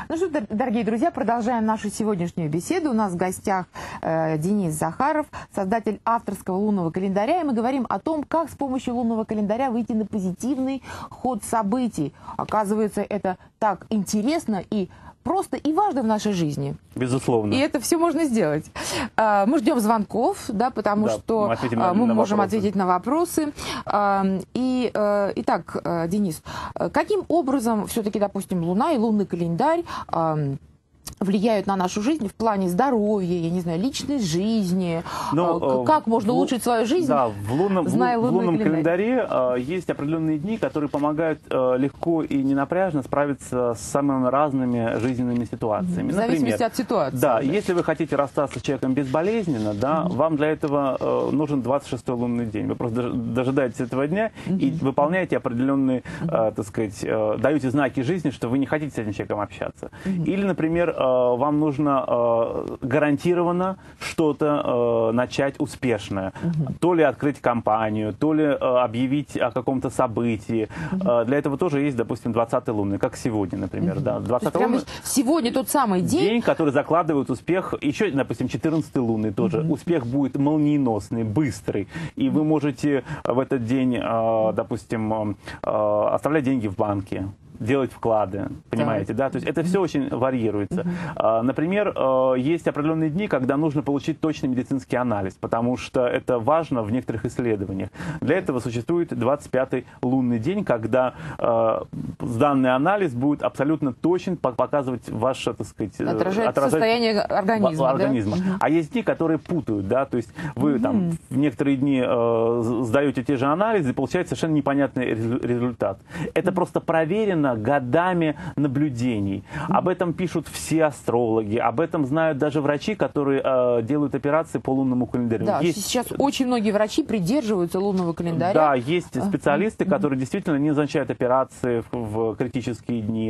Ну что, дорогие друзья, продолжаем нашу сегодняшнюю беседу. У нас в гостях Денис Захаров, создатель авторского лунного календаря. И мы говорим о том, как с помощью лунного календаря выйти на позитивный ход событий. Оказывается, это так интересно и просто и важно в нашей жизни. Безусловно. И это все можно сделать. Мы ждем звонков, да, потому что мы можем ответить на вопросы. Итак, Денис, каким образом все-таки, допустим, Луна и лунный календарь влияют на нашу жизнь в плане здоровья, я не знаю, личной жизни? Как можно улучшить свою жизнь, да, в лунном календаре есть определенные дни, которые помогают легко и ненапряжно справиться с самыми разными жизненными ситуациями. В зависимости от ситуации. Да, если вы хотите расстаться с человеком безболезненно, да, вам для этого нужен 26-й лунный день. Вы просто дожидаетесь этого дня и выполняете определенные, так сказать, даете знаки жизни, что вы не хотите с этим человеком общаться. Или, например, вам нужно гарантированно что-то начать успешное. То ли открыть компанию, то ли объявить о каком-то событии. Для этого тоже есть, допустим, 20-й лунный, как сегодня, например. Да. 20-й лунный, сегодня тот самый день, который закладывает успех. Еще, допустим, 14-й лунный тоже. Успех будет молниеносный, быстрый. И вы можете в этот день, допустим, оставлять деньги в банке, делать вклады, понимаете, да? То есть это все очень варьируется. Например, есть определенные дни, когда нужно получить точный медицинский анализ, потому что это важно в некоторых исследованиях. Для этого существует 25-й лунный день, когда данный анализ будет абсолютно точен, показывать ваше, так сказать, отражать состояние организма. Да? А есть дни, которые путают, да, то есть вы там в некоторые дни сдаете те же анализы и получаете совершенно непонятный результат. Это просто проверено годами наблюдений. Об этом пишут все астрологи, об этом знают даже врачи, которые делают операции по лунному календарю. Да, сейчас очень многие врачи придерживаются лунного календаря. Да, есть специалисты, которые действительно не назначают операции в критические дни.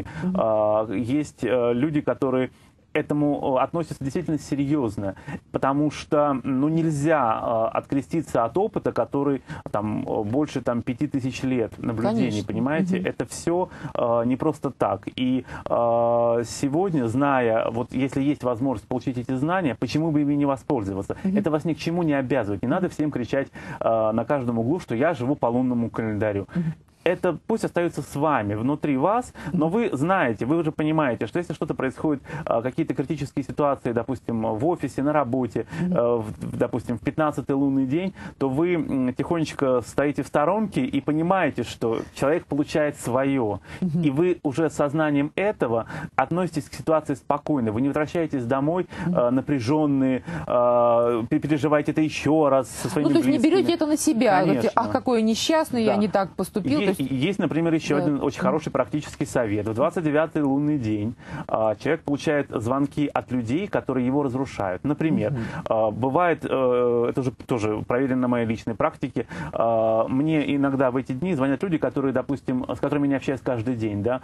Есть люди, которые этому относятся действительно серьезно, потому что нельзя откреститься от опыта, который там больше 5000 лет наблюдений. Конечно. Понимаете? Это все не просто так. И сегодня, зная, вот если есть возможность получить эти знания, почему бы ими не воспользоваться? Это вас ни к чему не обязывает. Не надо всем кричать на каждом углу, что я живу по лунному календарю. Это пусть остается с вами, внутри вас, но вы знаете, вы уже понимаете, что если что-то происходит, какие-то критические ситуации, допустим, в офисе, на работе, допустим, в 15-й лунный день, то вы тихонечко стоите в сторонке и понимаете, что человек получает свое. И вы уже сознанием этого относитесь к ситуации спокойно. Вы не возвращаетесь домой напряженные, переживаете это еще раз со своими близкими. То есть не берете это на себя. Конечно. Ах, какой несчастный, да. Я не так поступил. Есть, например, еще один очень хороший практический совет. В 29-й лунный день человек получает звонки от людей, которые его разрушают. Например, бывает, это уже тоже проверено на моей личной практике, мне иногда в эти дни звонят люди, которые, допустим, с которыми я не общаюсь каждый день, да.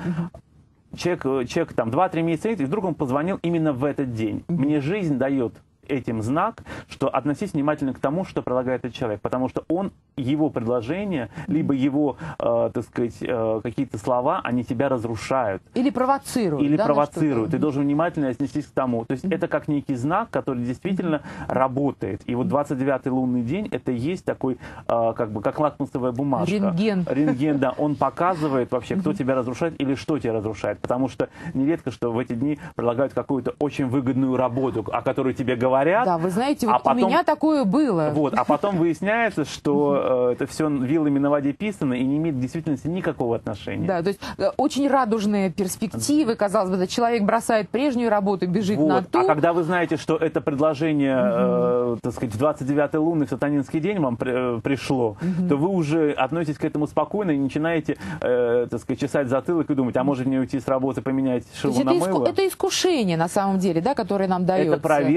Человек там 2-3 месяца, и вдруг он позвонил именно в этот день. Мне жизнь дает этим знак, что относись внимательно к тому, что предлагает этот человек, потому что его предложение, либо его, так сказать, какие-то слова, они тебя разрушают. Или провоцируют. Или провоцируют. Ты должен внимательно отнестись к тому. То есть это как некий знак, который действительно работает. И вот 29-й лунный день, это есть такой, как лакмусовая бумажка. Рентген, да. Он показывает вообще, кто тебя разрушает или что тебя разрушает. Потому что нередко, что в эти дни предлагают какую-то очень выгодную работу, о которой тебе говорят. Да, вы знаете, вот потом, у меня такое было. Вот, а потом выясняется, что это все вилами на воде писано и не имеет в действительности никакого отношения. Да, то есть очень радужные перспективы, казалось бы, человек бросает прежнюю работу, бежит на ту. А когда вы знаете, что это предложение, так сказать, в 29-й лунный сатанинский день вам пришло, то вы уже относитесь к этому спокойно и начинаете, так сказать, чесать затылок и думать, а может мне уйти с работы, поменять шило на мыло? Это искушение на самом деле, да, которое нам дается. Это проверки, да.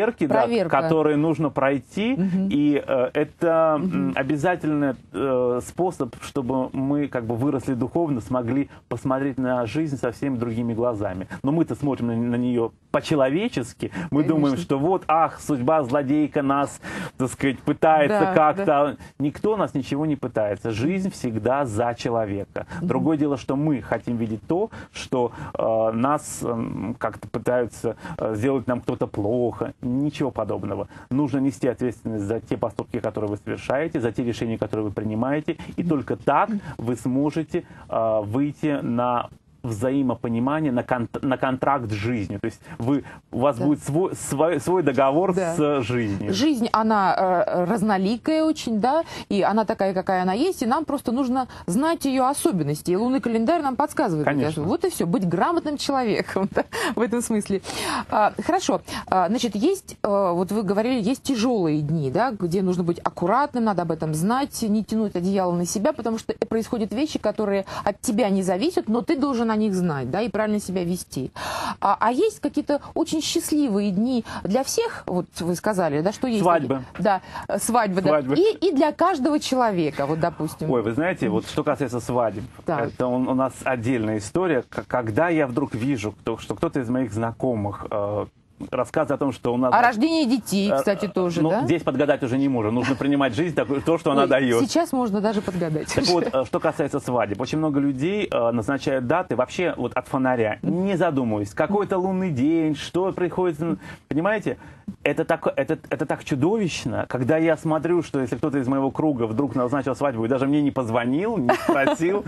проверка. который нужно пройти, и это обязательный способ, чтобы мы как бы выросли духовно, смогли посмотреть на жизнь совсем другими глазами. Но мы-то смотрим на нее по-человечески, мы думаем, что вот, ах, судьба злодейка нас, так сказать, пытается как-то. Да. Никто нас ничего не пытается. Жизнь всегда за человека. Другое дело, что мы хотим видеть то, что нас как-то пытаются сделать нам кто-то плохо. Ничего подобного. Нужно нести ответственность за те поступки, которые вы совершаете, за те решения, которые вы принимаете, и только так вы сможете выйти на взаимопонимание, на контракт с жизнью. То есть у вас будет свой договор с жизнью. Жизнь, она разноликая очень, да, и она такая, какая она есть, и нам просто нужно знать ее особенности. И лунный календарь нам подсказывает. Конечно. Вот и все, быть грамотным человеком, да, в этом смысле. Хорошо. Значит, есть, вот вы говорили, есть тяжелые дни, да, где нужно быть аккуратным, надо об этом знать, не тянуть одеяло на себя, потому что происходят вещи, которые от тебя не зависят, но ты должен о них знать, да, и правильно себя вести. А есть какие-то очень счастливые дни для всех, вот вы сказали, да, что есть? Свадьбы. Да, свадьбы. Да. И для каждого человека, вот, допустим. Ой, вы знаете, вот что касается свадеб, это у нас отдельная история. Когда я вдруг вижу, что кто-то из моих знакомых рассказы о том, что у нас... О рождении детей, кстати, тоже, да? Здесь подгадать уже не можем. Нужно принимать жизнь, то, что она дает. Сейчас можно даже подгадать. Так вот, что касается свадеб. Очень много людей назначают даты вообще вот от фонаря, не задумываясь. Какой-то лунный день, что приходит... Понимаете? Это так чудовищно, когда я смотрю, что если кто-то из моего круга вдруг назначил свадьбу и даже мне не позвонил, не спросил,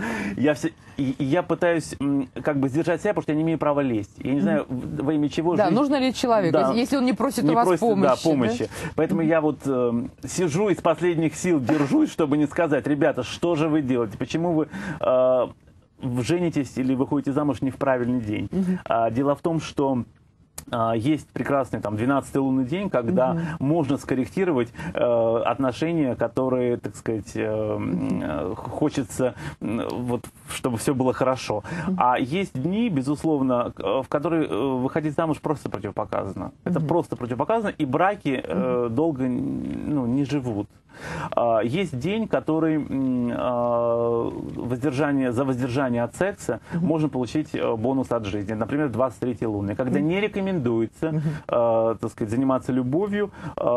я пытаюсь как бы сдержать себя, потому что я не имею права лезть. Я не знаю, во имя чего... Да, нужно ли человеку, если он не просит у вас помощи. Да, помощи. Да? Поэтому я вот сижу из последних сил, держусь, чтобы не сказать: ребята, что же вы делаете? Почему вы женитесь или выходите замуж не в правильный день? Дело в том, что есть прекрасный там 12-й лунный день, когда можно скорректировать отношения, которые, так сказать, хочется, вот, чтобы все было хорошо. А есть дни, безусловно, в которые выходить замуж просто противопоказано. Это просто противопоказано, и браки долго не живут. Есть день, который за воздержание от секса можно получить бонус от жизни. Например, 23-й лунный, когда не рекомендуется, так сказать, заниматься любовью.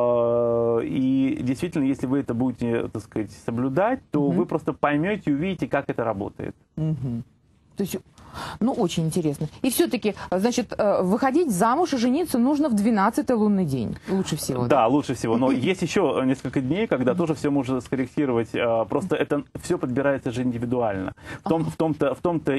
И действительно, если вы это будете, так сказать, соблюдать, то вы просто поймете и увидите, как это работает. То есть, очень интересно. И все-таки, значит, выходить замуж и жениться нужно в 12-й лунный день. Лучше всего. Да, лучше всего. Но есть еще несколько дней, когда тоже все можно скорректировать. Просто это все подбирается же индивидуально. В том-то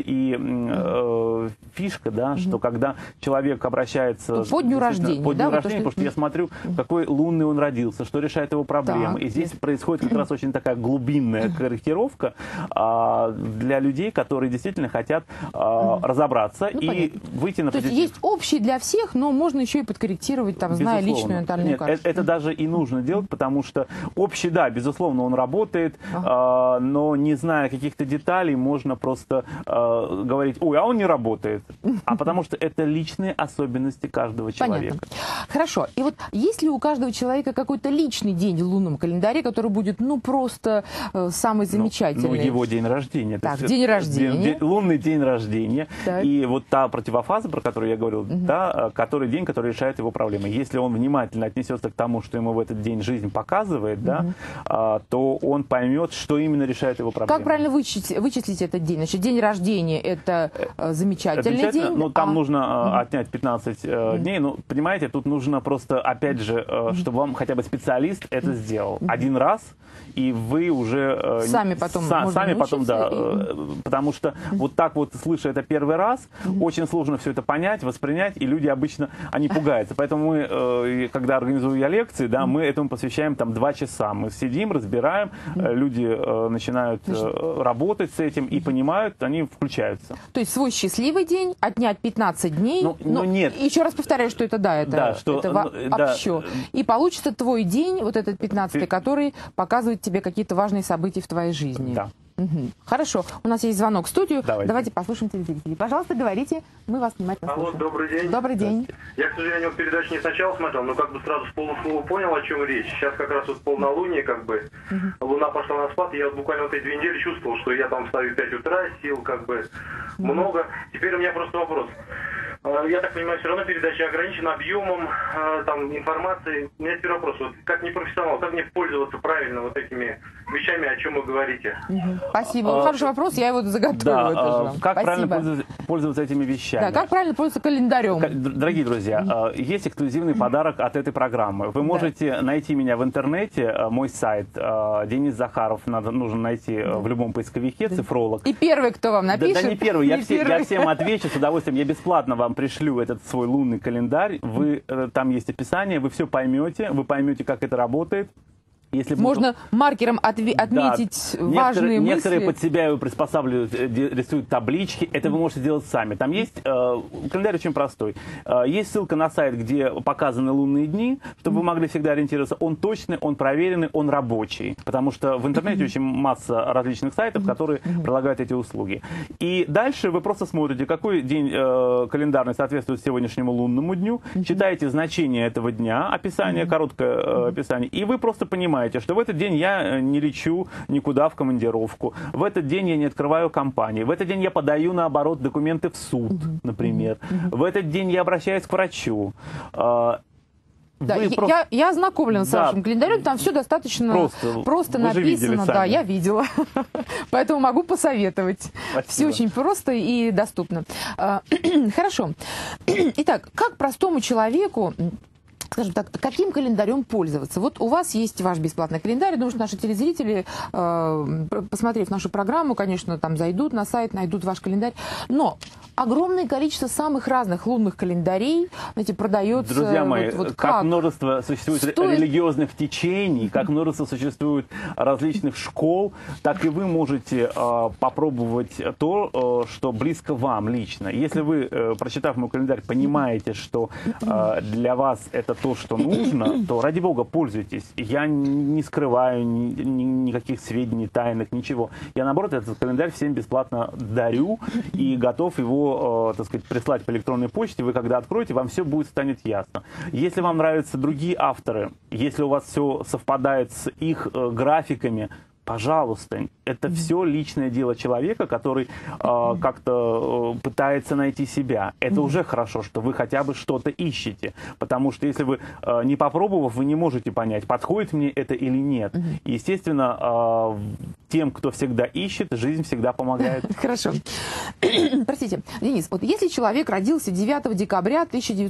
и фишка, да, что когда человек обращается... По дню рождения. По дню рождения, потому что я смотрю, какой лунный он родился, что решает его проблемы. И здесь происходит как раз очень такая глубинная корректировка для людей, которые действительно хотят разобраться и выйти на позитив. То есть общий для всех, но можно еще и подкорректировать, там, зная личную натальную карту. Это даже и нужно делать, потому что общий, да, безусловно, он работает, но не зная каких-то деталей, можно просто говорить: ой, а он не работает. А потому что это личные особенности каждого человека. Понятно. Хорошо. И вот есть ли у каждого человека какой-то личный день в лунном календаре, который будет, просто самый замечательный? Его день рождения. Так, день рождения. Лунный день рождения. Так. И вот та противофаза, про которую я говорил, который день, который решает его проблемы. Если он внимательно отнесется к тому, что ему в этот день жизнь показывает, то он поймет, что именно решает его проблемы. Как правильно вычислить этот день? Значит, день рождения – это замечательный день. Ну, там нужно отнять 15 дней. Ну, понимаете, тут нужно просто, опять же, чтобы вам хотя бы специалист это сделал. Один раз, и вы уже... Сами потом да. Потому что вот так вот, слыша это первый раз, очень сложно все это понять, воспринять, и люди обычно, они пугаются. Поэтому мы, когда организую я лекции, да, мы этому посвящаем там 2 часа. Мы сидим, разбираем, люди начинают работать с этим и понимают, они включаются. То есть свой счастливый день, отнять 15 дней. Нет. Еще раз повторяю, что это общо. И получится твой день, вот этот 15-й, который показывает тебе какие-то важные события в твоей жизни. Да. Хорошо. У нас есть звонок в студию. Давайте послушаем телезрителей. Пожалуйста, говорите. Мы вас внимательно слушаем. Алло, добрый день. Добрый день. Я, к сожалению, передачу не сначала смотрел, но как бы сразу с полуслова понял, о чем речь. Сейчас как раз вот полнолуние, как бы, луна пошла на спад, и я вот буквально вот эти 2 недели чувствовал, что я там встаю в 5 утра, сил как бы много. Теперь у меня просто вопрос. Я так понимаю, все равно передача ограничена объемом там, информации. У меня теперь вопрос, вот, как непрофессионал, как мне пользоваться правильно вот этими вещами, о чем вы говорите? Спасибо. Хороший вопрос, я его заготовила. Как правильно пользоваться этими вещами? Да, как правильно пользоваться календарем? Дорогие друзья, есть эксклюзивный подарок от этой программы. Вы можете найти меня в интернете, мой сайт, Денис Захаров, нужно найти в любом поисковике, цифролог. И первый, кто вам напишет? Да не первый, я всем отвечу с удовольствием, я бесплатно вам пришлю этот свой лунный календарь, там есть описание, вы все поймете, вы поймете, как это работает. Если можно маркером отметить важные мысли. Некоторые под себя его приспосабливают, рисуют таблички. Это вы можете делать сами. Там есть календарь очень простой. Есть ссылка на сайт, где показаны лунные дни, чтобы вы могли всегда ориентироваться. Он точный, он проверенный, он рабочий. Потому что в интернете очень масса различных сайтов, которые предлагают эти услуги. И дальше вы просто смотрите, какой день календарный соответствует сегодняшнему лунному дню, читаете значение этого дня, описание, короткое описание, и вы просто понимаете, что в этот день я не лечу никуда в командировку, в этот день я не открываю компании, в этот день я подаю, наоборот, документы в суд, например, в этот день я обращаюсь к врачу. Да, я ознакомлена с вашим календарем, там все достаточно просто написано. Да, я видела. Поэтому могу посоветовать. Спасибо. Все очень просто и доступно. Хорошо. Итак, как простому человеку, скажем так, каким календарем пользоваться? Вот у вас есть ваш бесплатный календарь. Думаю, что наши телезрители, посмотрев нашу программу, конечно, там зайдут на сайт, найдут ваш календарь. Но огромное количество самых разных лунных календарей, знаете, продается. Друзья мои, как множество существует религиозных течений, как множество существует различных школ, так и вы можете попробовать то, что близко вам лично. Если вы, прочитав мой календарь, понимаете, что для вас это то, что нужно, то, ради бога, пользуйтесь. Я не скрываю никаких сведений, тайных, ничего. Я, наоборот, этот календарь всем бесплатно дарю и готов его, так сказать, прислать по электронной почте. Вы, когда откроете, вам все станет ясно. Если вам нравятся другие авторы, если у вас все совпадает с их графиками, пожалуйста, это все личное дело человека, который как-то пытается найти себя. Это уже хорошо, что вы хотя бы что-то ищете. Потому что если вы, не попробовав, вы не можете понять, подходит мне это или нет. И, естественно, тем, кто всегда ищет, жизнь всегда помогает. Хорошо. Простите, Денис, вот если человек родился 9 декабря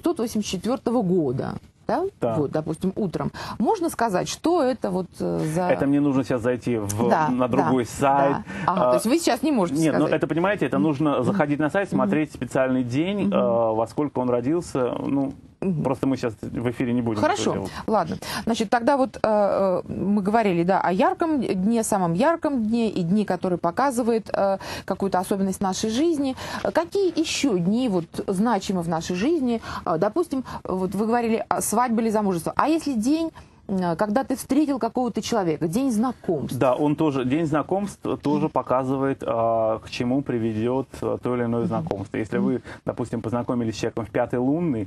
1984 года, да? Да. Вот, допустим, утром. Можно сказать, что это вот за... Это мне нужно сейчас зайти на другой сайт. Да. Ага, то есть вы сейчас не можете сказать. Нет, ну это, понимаете, это нужно заходить на сайт, смотреть специальный день, во сколько он родился. Ну, просто мы сейчас в эфире не будем. Хорошо, ладно. Значит, тогда вот мы говорили, да, о ярком дне, самом ярком дне и дни, который показывает какую-то особенность нашей жизни. Какие еще дни вот значимы в нашей жизни? Допустим, вот вы говорили о свадьбе или замужестве. А если день, когда ты встретил какого-то человека, день знакомств? Да, он тоже, день знакомств тоже показывает, к чему приведет то или иное знакомство. Если вы, допустим, познакомились с человеком в 5-й лунный,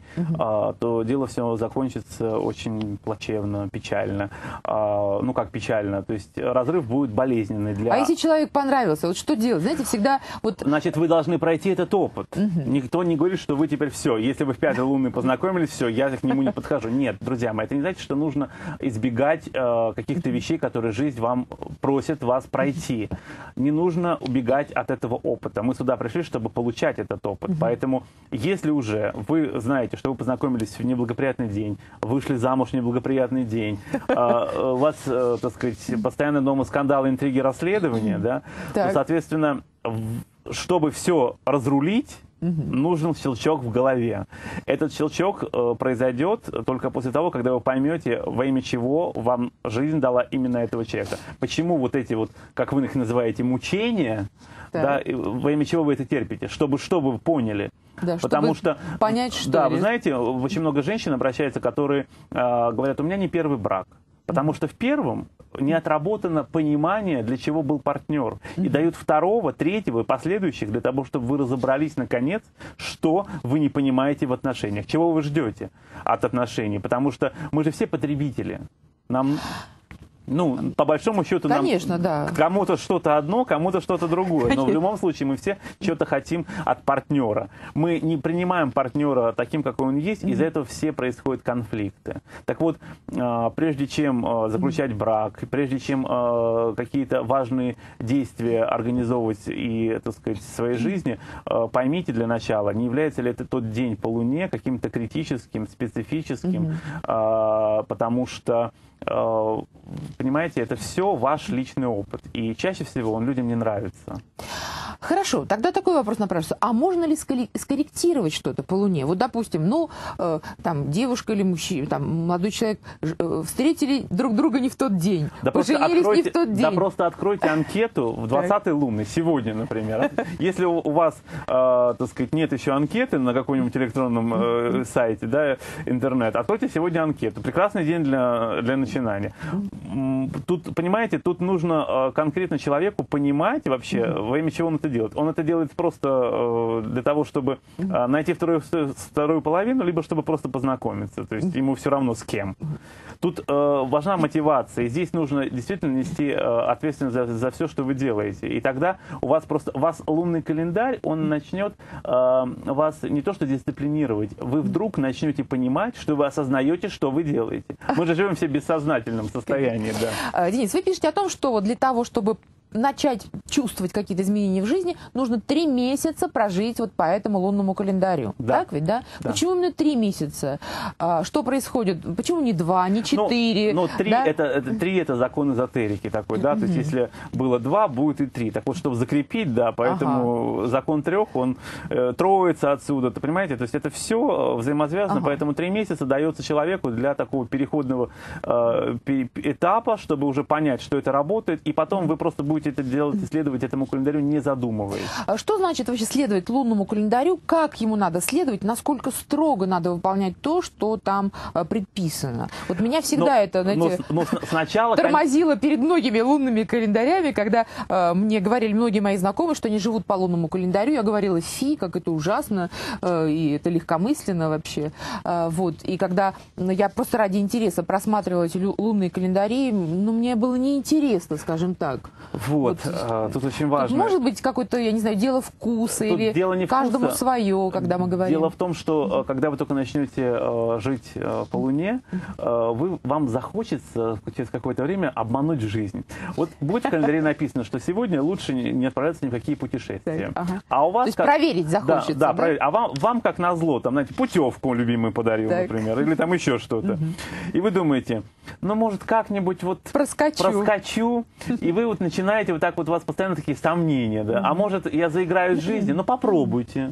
то дело все закончится очень плачевно, печально. Ну, как печально, то есть разрыв будет болезненный для... А если человек понравился, вот что делать? Знаете, всегда вот... Значит, вы должны пройти этот опыт. Никто не говорит, что вы теперь все. Если вы в 5-й лунный познакомились, все, я к нему не подхожу. Нет, друзья мои, это не значит, что нужно избегать каких-то вещей, которые жизнь вам просит вас пройти. Не нужно убегать от этого опыта. Мы сюда пришли, чтобы получать этот опыт. Поэтому, если уже вы знаете, что вы познакомились в неблагоприятный день, вышли замуж в неблагоприятный день, у вас, так сказать, постоянно дома скандалы, интриги, расследования, да, то, соответственно, чтобы все разрулить, нужен щелчок в голове. Этот щелчок произойдет только после того, когда вы поймете, во имя чего вам жизнь дала именно этого человека. Почему вот эти вот, как вы их называете, мучения, да, во имя чего вы это терпите, чтобы вы поняли. Да, потому что понять, что... Да, вы знаете, очень много женщин обращается, которые говорят, у меня не первый брак. Потому что в первом не отработано понимание, для чего был партнер. И дают второго, третьего и последующих для того, чтобы вы разобрались наконец, что вы не понимаете в отношениях, чего вы ждете от отношений. Потому что мы же все потребители. Нам... Ну, по большому счету, конечно, да. Кому-то что-то одно, кому-то что-то другое. Конечно. Но в любом случае мы все что-то хотим от партнера. Мы не принимаем партнера таким, какой он есть, из-за этого все происходят конфликты. Так вот, прежде чем заключать брак, прежде чем какие-то важные действия организовывать и, так сказать, в своей жизни, поймите для начала, не является ли это тот день по Луне каким-то критическим, специфическим, потому что понимаете, это все ваш личный опыт. И чаще всего он людям не нравится. Хорошо, тогда такой вопрос напрашивается. А можно ли скорректировать что-то по Луне? Вот, допустим, ну, там, девушка или мужчина, там, молодой человек встретили друг друга не в тот день, да поженились не в тот день. Да просто откройте анкету в 20-й лунный, сегодня, например. Если у вас, так сказать, нет еще анкеты на каком-нибудь электронном сайте, да, интернет, откройте сегодня анкету. Прекрасный день для начинания. Тут, понимаете, тут нужно конкретно человеку понимать вообще, во имя чего он это делает. Он это делает просто для того, чтобы найти вторую половину, либо чтобы просто познакомиться. То есть ему все равно с кем. Тут важна мотивация. И здесь нужно действительно нести ответственность за все, что вы делаете. И тогда у вас лунный календарь, он начнет вас не то что дисциплинировать, вы вдруг начнете понимать, что вы осознаете, что вы делаете. Мы же живем все в бессознательном состоянии. Да. Денис, вы пишете о том, что для того, чтобы начать чувствовать какие-то изменения в жизни, нужно 3 месяца прожить вот по этому лунному календарю. Да. Так ведь, да? Да? Почему именно 3 месяца? Что происходит? Почему не 2, не 4? Ну, 3, да? это закон эзотерики такой, да? То есть, если было 2, будет и 3. Так вот, чтобы закрепить, да, поэтому закон 3, он троится отсюда, ты понимаете? То есть, это все взаимосвязано, поэтому 3 месяца дается человеку для такого переходного этапа, чтобы уже понять, что это работает, и потом вы просто будете это делать и следовать этому календарю, не задумываясь. Что значит вообще следовать лунному календарю? Как ему надо следовать? Насколько строго надо выполнять то, что там предписано? Вот меня всегда это, знаете, сначала тормозило перед многими лунными календарями, когда мне говорили многие мои знакомые, что они живут по лунному календарю. Я говорила, фи, как это ужасно, и это легкомысленно вообще. Вот. И когда я просто ради интереса просматривала эти лунные календари, ну, мне было неинтересно, скажем так. Вот, тут очень важно. Тут может быть какое-то, я не знаю, дело вкуса, тут или дело не каждому вкуса. Свое, когда мы говорим. Дело в том, что когда вы только начнете жить по Луне, вам захочется через какое-то время обмануть жизнь. Вот будет в календаре написано, что сегодня лучше не отправляться ни в какие путешествия. А у вас то есть проверить захочется. Да, проверить. А вам как назло, там, знаете, путевку любимый подарил, например, или там еще что-то. И вы думаете, ну, может, как-нибудь вот проскочу, и вы вот начинаете вот так вот, у вас постоянно такие сомнения, да, а может, я заиграюсь в жизни, ну, попробуйте,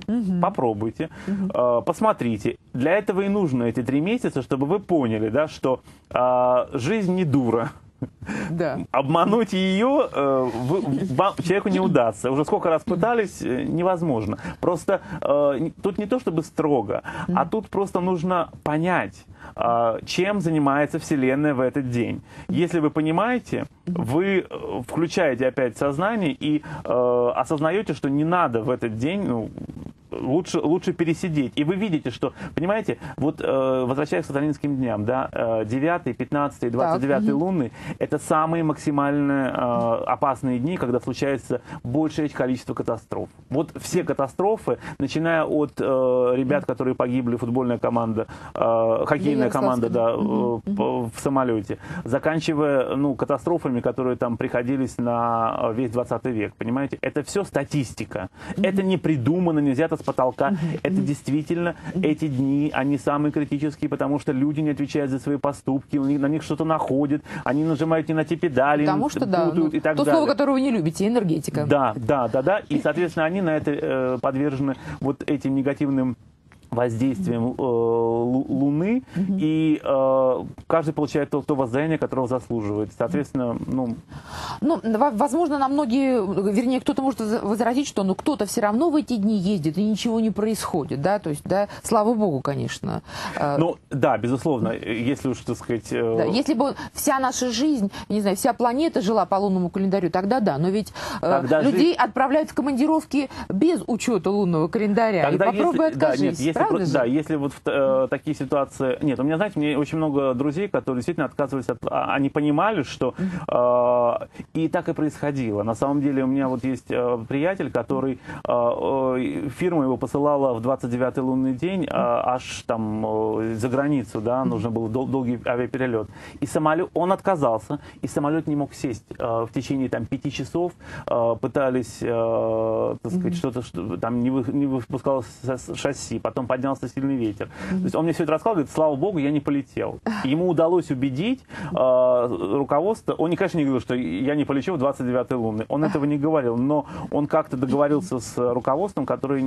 посмотрите. Для этого и нужно эти 3 месяца, чтобы вы поняли, да, что жизнь не дура. Да. Обмануть ее человеку не удастся. Уже сколько раз пытались, невозможно. Просто тут не то чтобы строго, а тут просто нужно понять, чем занимается Вселенная в этот день. Если вы понимаете, вы включаете опять сознание и осознаете, что не надо в этот день, лучше пересидеть. И вы видите, что, понимаете, вот возвращаясь к сатанинским дням, да, 9, 15, 29 лунный, это самые максимально опасные дни, когда случается большее количество катастроф. Вот все катастрофы, начиная от ребят, которые погибли, футбольная команда, хоккейная команда, да, в самолете, заканчивая, катастрофами, которые там приходились на весь 20 век, понимаете, это все статистика. Это не придумано, нельзя это с потолка. Это действительно, эти дни, они самые критические, потому что люди не отвечают за свои поступки, на них что-то находят, они нажимают не на те педали, потому что, путают и так далее. То слово, которое вы не любите, энергетика. Да. И, соответственно, они на это подвержены вот этим негативным воздействием Луны, и каждый получает то воздаяние, которого заслуживает. Соответственно, возможно, на многие, вернее, кто-то может возразить, что кто-то все равно в эти дни ездит, и ничего не происходит, да, то есть, да, слава богу, конечно. Да, безусловно, если уж, так сказать... Да, если бы вся наша жизнь, не знаю, вся планета жила по лунному календарю, тогда да, но ведь людей отправляют в командировки без учета лунного календаря, и попробуй откажись, правда же? Да, если вот такие ситуации... Нет, у меня, знаете, мне очень много друзей, которые действительно отказывались от... Они понимали, что... И так и происходило. На самом деле у меня вот есть приятель, который... Фирма его посылала в 29-й лунный день аж там за границу, да, нужно было долгий авиаперелет. И самолет... Он отказался, и самолет не мог сесть. В течение там 5 часов пытались, так сказать, что-то там не выпускалось шасси, потом поднялся сильный ветер. То есть он мне все это рассказал, говорит, слава богу, я не полетел. Ему удалось убедить руководство. Он, конечно, не говорил, что я не полечу в 29-й лунный. Он этого не говорил, но он как-то договорился с руководством, который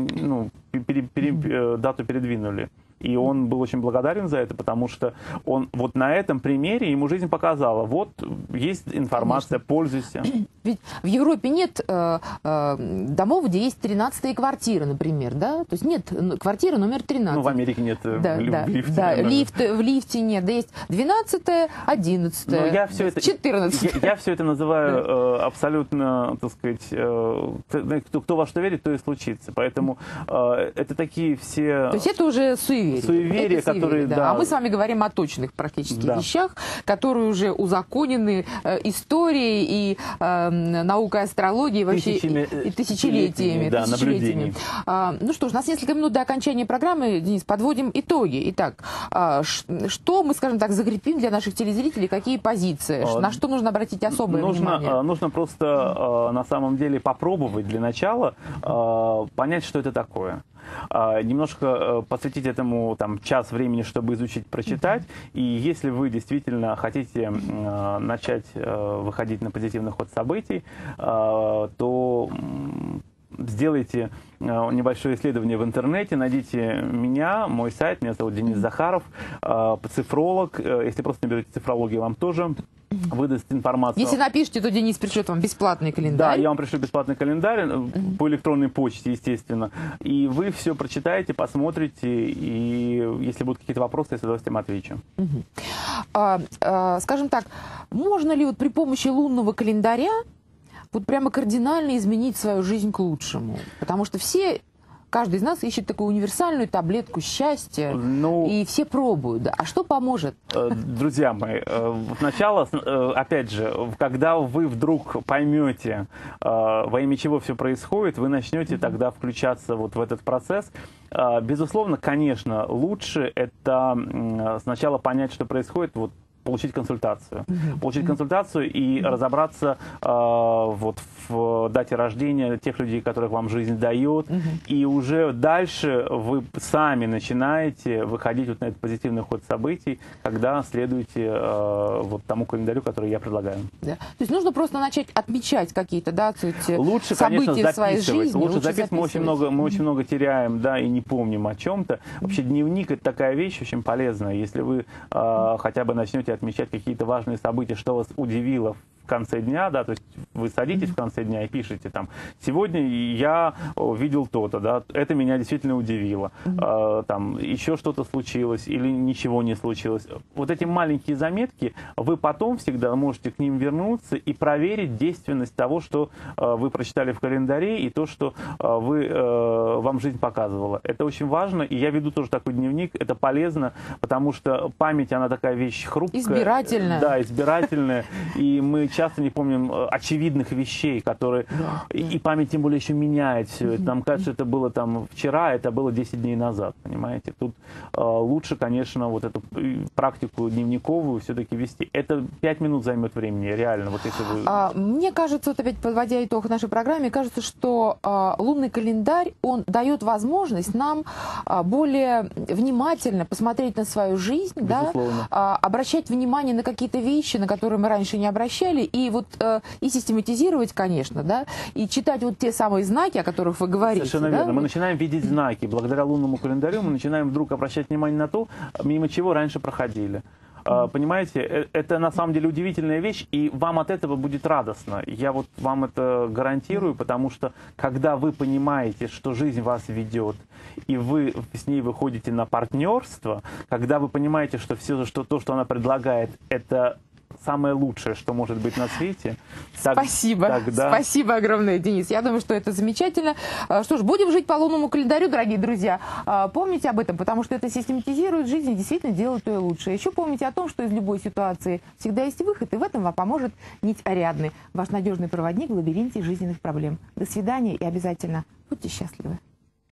дату передвинули. И он был очень благодарен за это, потому что он вот на этом примере ему жизнь показала. Вот есть информация, пользуйся. Ведь в Европе нет домов, где есть 13-е квартиры, например, да? То есть нет квартиры номер 13. Ну, в Америке нет лифта. Да, в лифте нет. Да, есть 12-е, 11-е, 14-е. Я все это называю абсолютно, так сказать, кто во что верит, то и случится. Поэтому это такие все... То есть это уже суеверия, которые... Да. А мы с вами говорим о точных практически вещах, которые уже узаконены историей и наукой астрологии вообще и тысячелетиями. Да, наблюдений. Ну что ж, у нас несколько минут до окончания программы, Денис, подводим итоги. Итак, что мы, скажем так, закрепим для наших телезрителей, какие позиции, на что нужно обратить особое внимание? Нужно просто на самом деле попробовать для начала понять, что это такое. Немножко посвятить этому час времени, чтобы изучить, прочитать. И если вы действительно хотите начать выходить на позитивный ход событий, то сделайте небольшое исследование в интернете, найдите меня, мой сайт, меня зовут Денис Захаров, цифролог. Если просто наберете цифрологию, вам тоже выдаст информацию. Если напишите, то Денис пришлет вам бесплатный календарь. Да, я вам пришлю бесплатный календарь по электронной почте, естественно. И вы все прочитаете, посмотрите, и если будут какие-то вопросы, я с удовольствием отвечу. Скажем так, можно ли вот при помощи лунного календаря вот прямо кардинально изменить свою жизнь к лучшему? Потому что каждый из нас ищет такую универсальную таблетку счастья, и все пробуют. Да. А что поможет? Друзья мои, сначала, опять же, когда вы вдруг поймете, во имя чего все происходит, вы начнете тогда включаться вот в этот процесс. Безусловно, конечно, лучше это сначала понять, что происходит, получить консультацию. Получить консультацию и разобраться вот в дате рождения тех людей, которых вам жизнь дает. И уже дальше вы сами начинаете выходить вот на этот позитивный ход событий, когда следуете вот тому календарю, который я предлагаю. Да. То есть нужно просто начать отмечать какие-то, да, лучше, события конечно, в своей жизни. Лучше записывать. Мы очень много теряем, да, и не помним о чем-то. Вообще дневник — это такая вещь очень полезная. Если вы хотя бы начнете отмечать какие-то важные события, что вас удивило в конце дня, да, то есть вы садитесь в конце дня и пишете там: сегодня я видел то-то, да, это меня действительно удивило, там еще что-то случилось или ничего не случилось. Вот эти маленькие заметки, вы потом всегда можете к ним вернуться и проверить действенность того, что вы прочитали в календаре, и то, что вам жизнь показывала. Это очень важно, и я веду тоже такой дневник, это полезно, потому что память, она такая вещь хрупкая. Избирательная. Да, избирательная, и мы часто не помним очевидных вещей, которые... И память тем более еще меняет все это. Нам кажется, это было там вчера, это было 10 дней назад, понимаете? Тут лучше, конечно, вот эту практику дневниковую все-таки вести. Это 5 минут займет времени, реально. Вот если вы... Мне кажется, вот опять подводя итог нашей программе, кажется, что лунный календарь, он дает возможность нам более внимательно посмотреть на свою жизнь, да, обращать внимание на какие-то вещи, на которые мы раньше не обращали, и вот и систематизировать, конечно, да, и читать вот те самые знаки, о которых вы говорите. Совершенно да? верно. Мы начинаем видеть знаки. Благодаря лунному календарю мы начинаем вдруг обращать внимание на то, мимо чего раньше проходили. Понимаете, это на самом деле удивительная вещь, и вам от этого будет радостно. Я вот вам это гарантирую, потому что когда вы понимаете, что жизнь вас ведет, и вы с ней выходите на партнерство, когда вы понимаете, что все, что она предлагает, это самое лучшее, что может быть на свете. Спасибо. Спасибо огромное, Денис. Я думаю, что это замечательно. Что ж, будем жить по лунному календарю, дорогие друзья. Помните об этом, потому что это систематизирует жизнь и действительно делает ее лучше. Еще помните о том, что из любой ситуации всегда есть выход, и в этом вам поможет нить Ариадны, ваш надежный проводник в лабиринте жизненных проблем. До свидания и обязательно будьте счастливы.